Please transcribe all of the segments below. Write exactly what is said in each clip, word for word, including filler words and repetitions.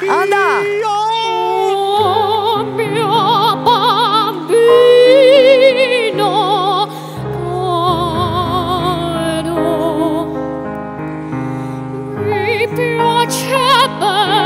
¡Anda! Oh, mio bambino caro, mi piacerebbe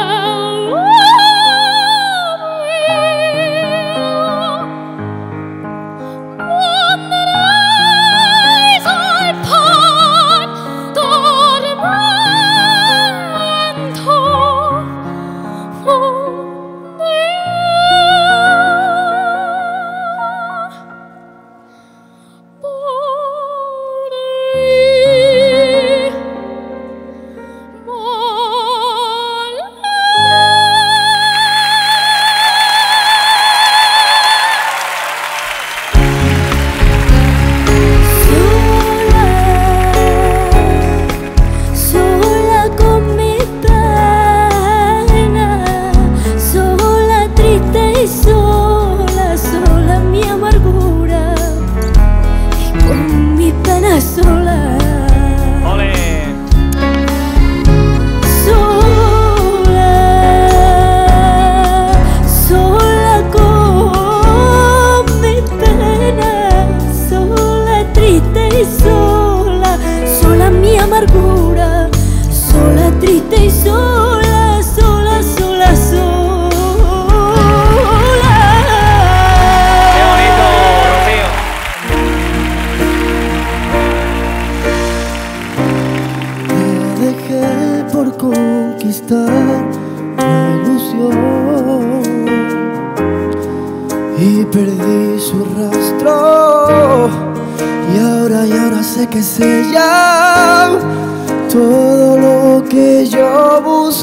y perdí su rastro, y ahora, y ahora sé que es ella todo lo que yo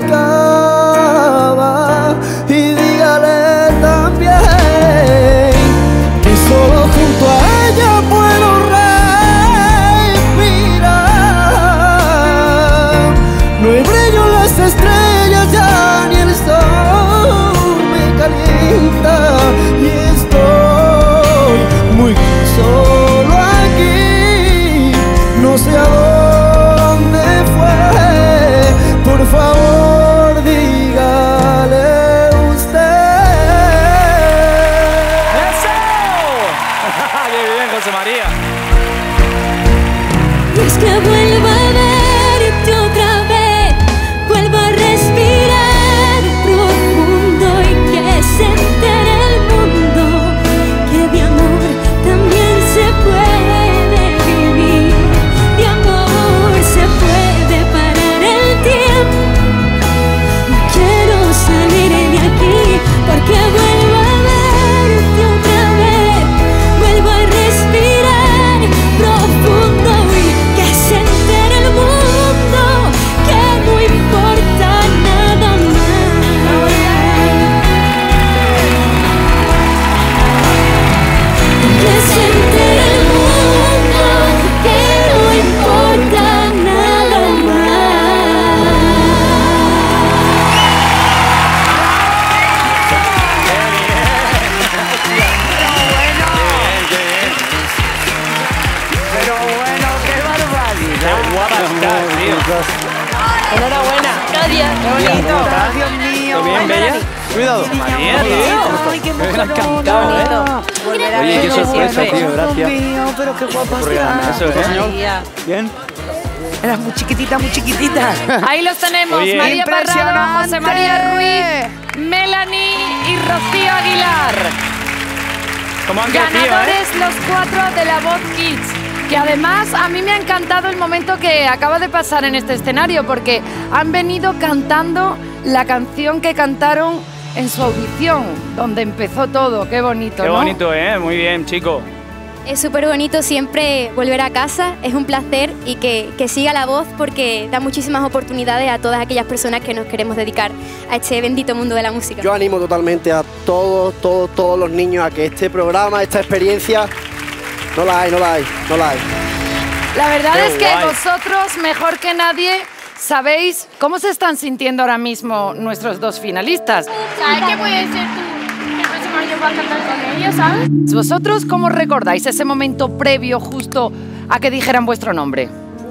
buscaba. Y dígale también que solo junto a ella puedo respirar. No hay brillo en las estrellas ya, ni el sol me calienta, y estoy muy solo aquí, no sé a dónde fue. Por favor, dígale usted. ¡Eso! ¡Qué bien, José María! Y es que vuelvo a verte otra vez, vuelvo a respirar profundo, y que se entere el mundo que de amor también se puede vivir, de amor se puede parar el tiempo. No quiero salir de aquí porque vuelvo a verte otra vez, vuelvo a respirar profundo, y que se entere el mundo que no importa nada más. Que se entere el mundo que no importa nada más. Pero bueno, qué barbaridad. ¡Qué guapa estás, tío! Enhorabuena. Gracias. Qué bonito. Dios mío. ¿Todo bien, Bella? Cuidado. María, tío. Ay, qué Me mujer. hubiera encantado, ¿eh? Volver a Oye, qué verlo sorpresa, siempre. tío, gracias. Dios mío, pero qué guapa Por regalarme estás. eso, ¿eh? ¿Bien? Eras muy chiquitita, muy chiquitita. Ahí los tenemos, Oye. María Parrado, José María Ruiz, Melanie y Rocío Aguilar. ¿Cómo han crecido, eh? Ganadores los cuatro de La Voz Kids. Que además a mí me ha encantado el momento que acaba de pasar en este escenario, porque han venido cantando la canción que cantaron en su audición, donde empezó todo. Qué bonito, Qué ¿no? bonito, ¿eh? Muy bien, chico. Es súper bonito siempre volver a casa, es un placer, y que, que siga La Voz, porque da muchísimas oportunidades a todas aquellas personas que nos queremos dedicar a este bendito mundo de la música. Yo animo totalmente a todos, todos, todos los niños a que este programa, esta experiencia, no la hay, no la hay, no la hay. La verdad Qué es que guay. vosotros, mejor que nadie, sabéis cómo se están sintiendo ahora mismo nuestros dos finalistas. ¿Sabes qué puede ser tú? El próximo año vas a cantar con ellos, ¿sabes? ¿Vosotros cómo recordáis ese momento previo justo a que dijeran vuestro nombre?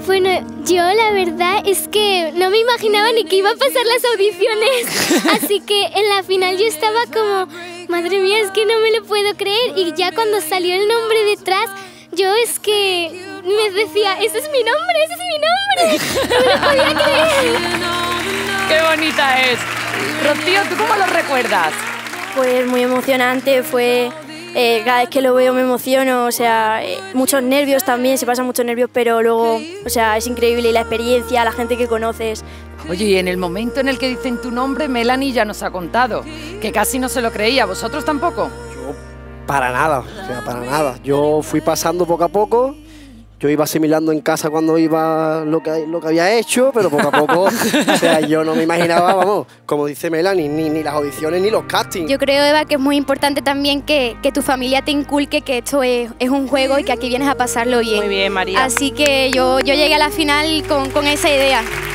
Bueno, yo la verdad es que no me imaginaba ni que iba a pasar las audiciones. Así que en la final yo estaba como, madre mía, es que no me lo puedo creer. Y ya cuando salió el nombre detrás, yo es que me decía, ese es mi nombre, ese es mi nombre. No me lo podía creer. ¡Qué bonita es! Rocío, ¿tú cómo lo recuerdas? Pues muy emocionante, fue... Eh, cada vez que lo veo me emociono, o sea, eh, muchos nervios también, se pasan muchos nervios, pero luego, o sea, es increíble y la experiencia, la gente que conoces. Oye, y en el momento en el que dicen tu nombre, Melanie ya nos ha contado que casi no se lo creía. ¿Vosotros tampoco? Yo, para nada, o sea, para nada. Yo fui pasando poco a poco. Yo iba asimilando en casa cuando iba lo que, lo que había hecho, pero poco a poco, o sea, yo no me imaginaba, vamos, como dice Melanie, ni, ni las audiciones ni los castings. Yo creo, Eva, que es muy importante también que, que tu familia te inculque que esto es, es un juego y que aquí vienes a pasarlo bien. Muy bien, María. Así que yo, yo llegué a la final con, con esa idea.